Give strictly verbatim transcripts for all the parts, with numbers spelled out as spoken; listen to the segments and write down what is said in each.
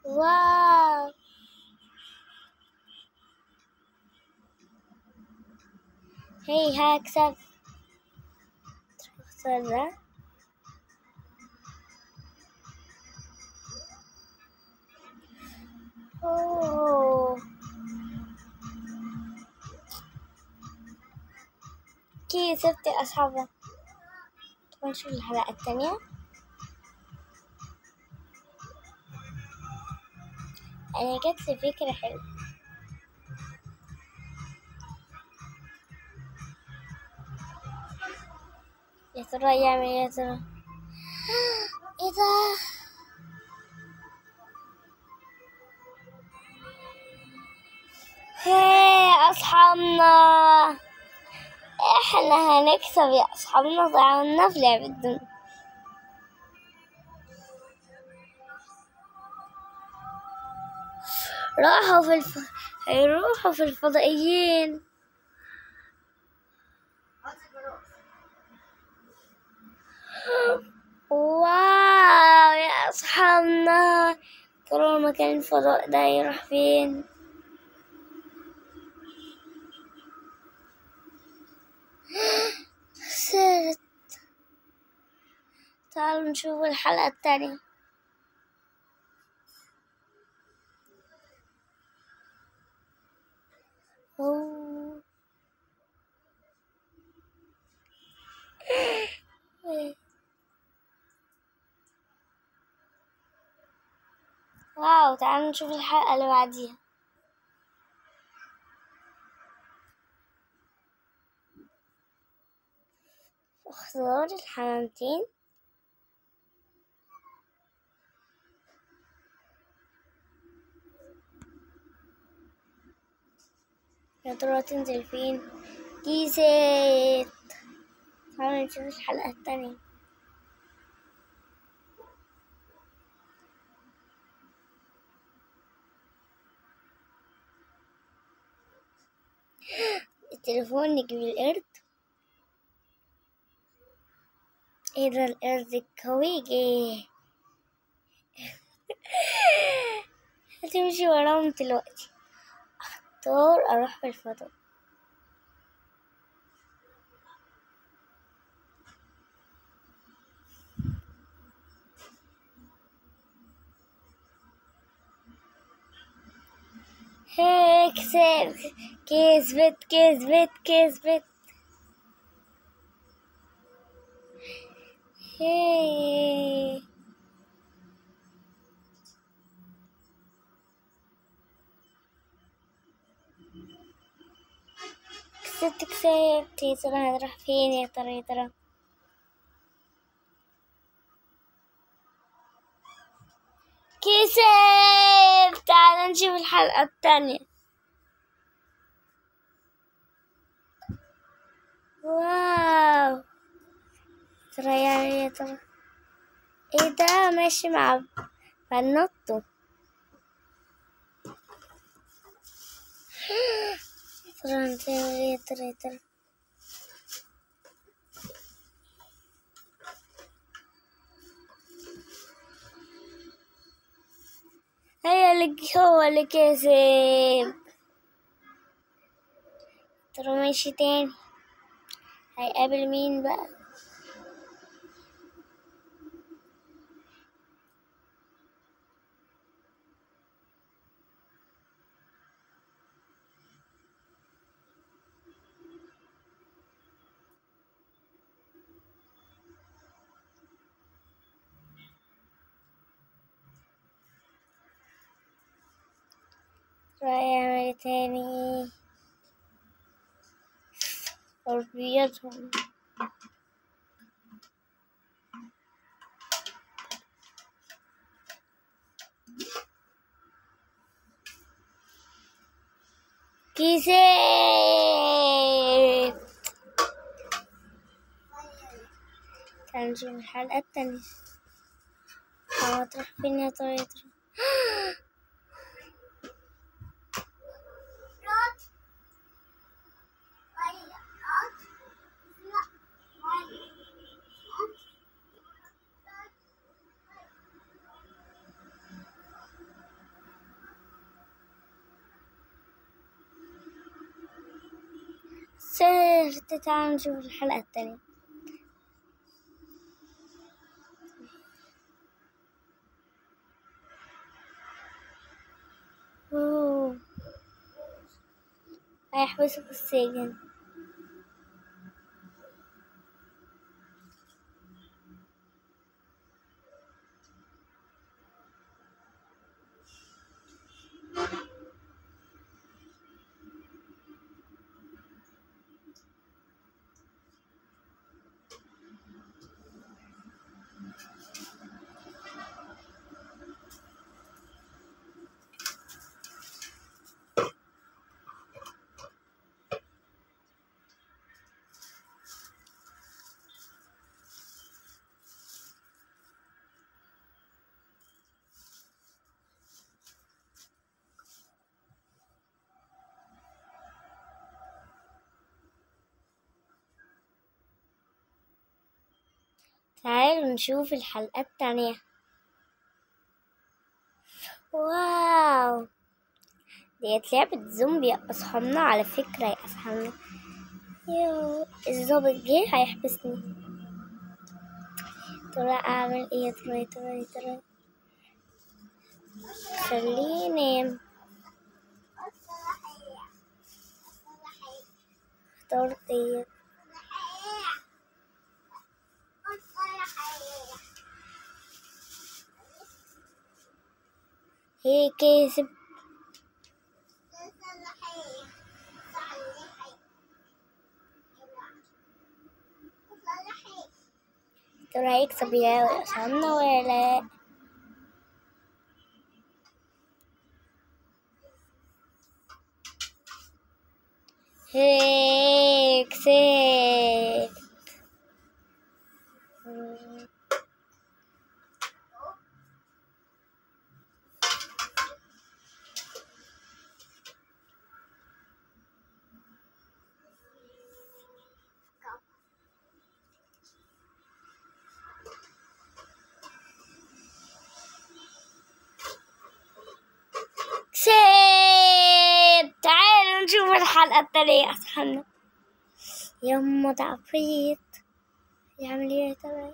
واو. هي هكسب. اختار ده. اوه كسبت يا أصحابي. نشوف الحلقة التانية. أنا جت لي فكرة حلوة. يا ترى يعمل إيه؟ يا ترى ايه ده؟ هي أصحابنا، احنا هنكسب يا أصحابنا. ضيعنا في لعبة الدنيا. راحوا في الف... هيروحوا في الفضائيين. واو يا أصحابنا، ترى مكان الفضاء ده يروح فين؟ خسرت. تعالوا نشوف الحلقة التانية. أوه. واو، تعالوا نشوف الحلقة اللي بعديها. اختار الحمامتين. يا ترى تنزل فين؟ كيسات. تعالوا نشوف الحلقة التانية. التليفون نجيب القرد. ايه ده؟ القرد الكويجي. هتمشي وراهم دلوقتي. اختار اروح في الفضاء. هيك كسبت كسبت كسبت كسبت. هي كسبت كسبت. يا ترى هنروح فين؟ يا ترى يا ترى كسبت. تعال نشوف الحلقة التانية. واو، ترى يعني يا ترى ايه ده؟ ماشي مع بنوتو. ترى انت يا ترى يا ترى هي اللي هو اللي كسب. ترى ماشي تاني. هيقابل مين بقى؟ ترى هيعمل تاني. تربيتهم. كسبت. تعالوا نشوف الحلقة التانية. هو تروح فين يا ترى يا ترى؟ خسرت. تعالوا نشوف الحلقة التانية. أوه. هيحبسوا في السجن. تعالوا نشوف الحلقة التانية. واو، ديت لعبة زومبي يا أصحابنا على فكرة يا أصحابنا. يو الظابط جه هيحبسني. ترى أعمل إيه يا ترى يا ترى يا ترى؟ خليه ينام. اختار ديت. هي كسب. ترى هيكسب يا أصحابنا ولا لا؟ هي كسب. كسب. تعالوا نشوف الحلقة التانية يا أصحابنا. يما ده عفريت يعمل ايه تبعي.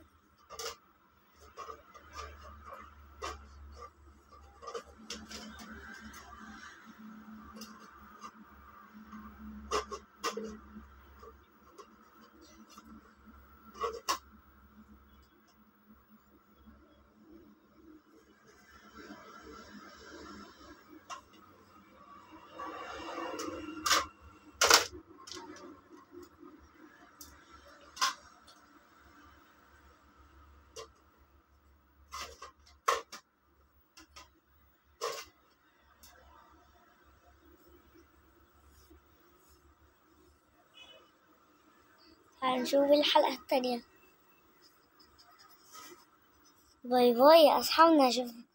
هنشوف الحلقة التانية. باي باي يا أصحابنا. شوف